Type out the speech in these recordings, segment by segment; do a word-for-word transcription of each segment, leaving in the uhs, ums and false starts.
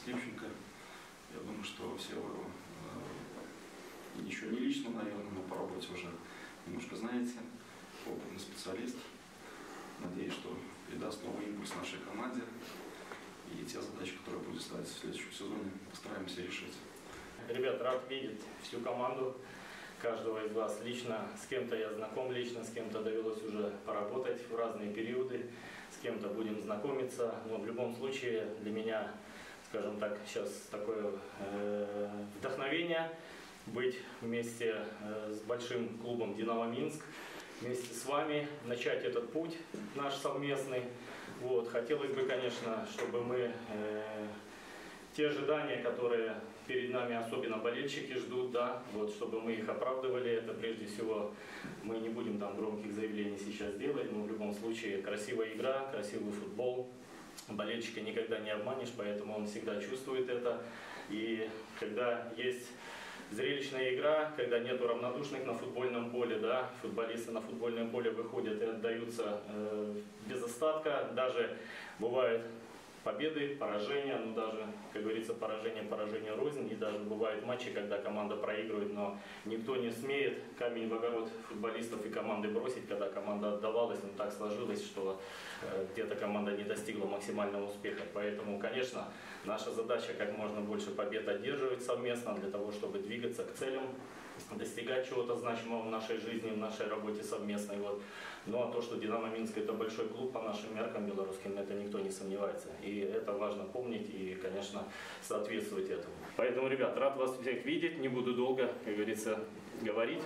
счастливченко. Я думаю, что все вы э, еще не лично, наверное, но по работе уже немножко знаете. Опытный специалист. Надеюсь, что придаст новый импульс нашей команде. И те задачи, которые будем ставить в следующем сезоне, постараемся решить. Ребят, рад видеть всю команду, каждого из вас лично. С кем-то я знаком лично, с кем-то довелось уже поработать в разные периоды, с кем-то будем знакомиться. Но в любом случае для меня, скажем так, сейчас такое э, вдохновение быть вместе э, с большим клубом «Динамо Минск», вместе с вами начать этот путь наш совместный. Вот. Хотелось бы, конечно, чтобы мы э, те ожидания, которые перед нами особенно болельщики ждут, да, вот, чтобы мы их оправдывали. Это прежде всего, мы не будем там громких заявлений сейчас делать, но в любом случае красивая игра, красивый футбол. Болельщика никогда не обманешь, поэтому он всегда чувствует это. И когда есть зрелищная игра, когда нету равнодушных на футбольном поле, да, футболисты на футбольное поле выходят и отдаются э, без остатка. Даже бывают победы, поражения, ну даже, как говорится, поражение, поражение рознь. И даже бывают матчи, когда команда проигрывает, но никто не смеет камень в огород футболистов и команды бросить, когда команда отдавалась. Но так сложилось, что э, где-то команда не достигла максимального успеха. Поэтому, конечно, наша задача как можно больше побед одерживать совместно, для того, чтобы двигаться к целям, достигать чего-то значимого в нашей жизни, в нашей работе совместной. Вот. Ну а то, что «Динамо Минск» — это большой клуб по нашим меркам белорусским, это никто не сомневается. И это важно помнить и, конечно, соответствовать этому. Поэтому, ребят, рад вас всех видеть, не буду долго, как говорится, говорить.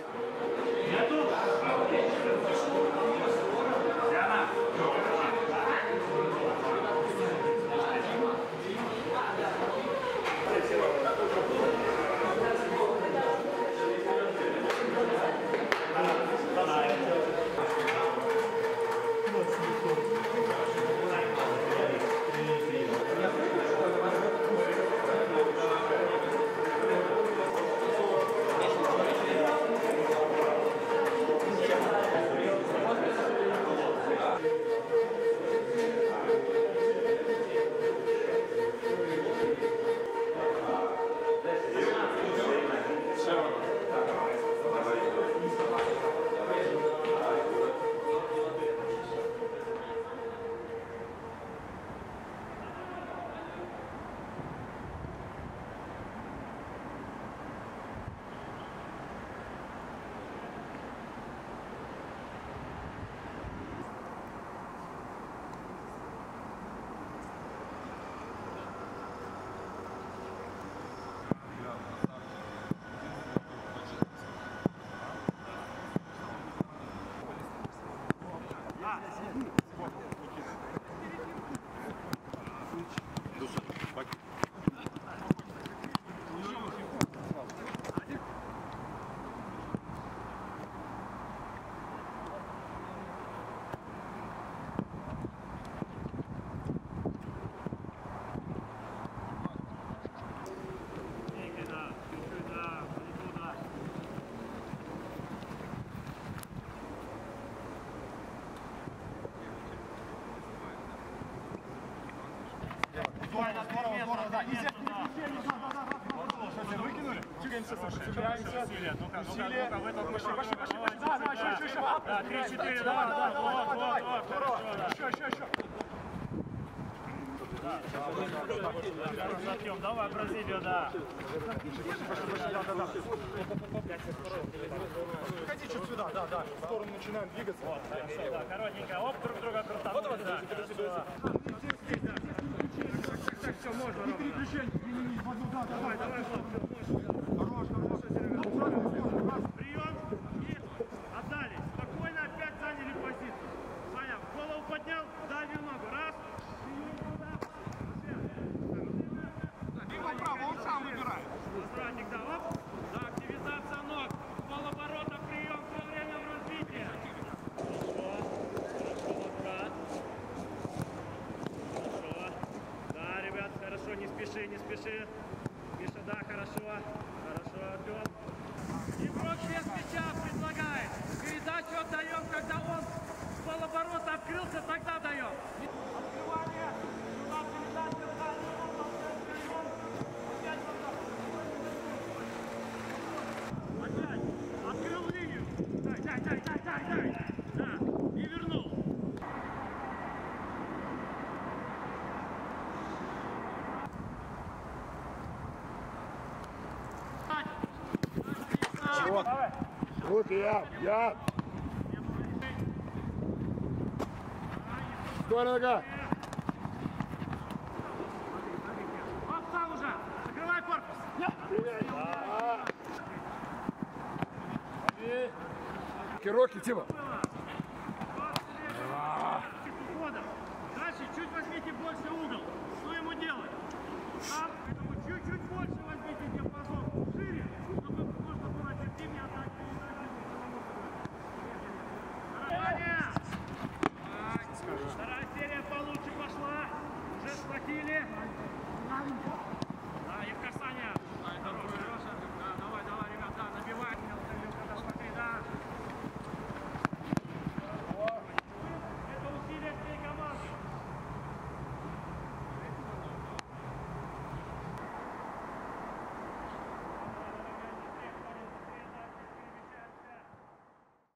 Здорово, здорово, да. Нельзя, нельзя, выкинули. Чекаемся, сопротивляемся. Усилия, ну-ка, ну-ка, ну-ка, в этом пошли, пошли, пошли. Да, да, еще, еще, еще. Да, три-четыре, давай, давай, вот, вот, вот, здорово. Еще, еще, еще. Затем, давай, Бразилию, да. Ходи чуть сюда, да, да. В сторону начинаем двигаться. Вот, хорошо, да, коротенько. Оп, друг друга крутанули. Вот, да, хорошо. Так, все, можно. Не переключай, не, не, не, в одну, да, давай, давай, хорош, хорош. Прием и отдали. Спокойно опять заняли позицию. Саня, голову поднял, дальнюю ногу. Раз. Прием право, он сам выбирает. Возвратник, да, оп. Да, активизация ног. Полоборота, прием со временем развития. Хорошо, не спеши, не спеши. Миша, да, хорошо. Хорошо, Артем. Игрок без мяча предлагает. Передачу отдаем, когда он с полоборота открылся, тогда даем. Открывание. Сюда передача, дальше. Вот. Руки, я, я. Стой, нога. Оп, сам уже. Закрывай корпус. Руки, Тима. Уходом. Дальше чуть возьмите больше угол. Что ему делать? Там, поэтому чуть-чуть больше возьмите диапазон. Шире, чтобы можно было эффективнее отдать передачу. Вторая серия получше пошла. Уже схватили.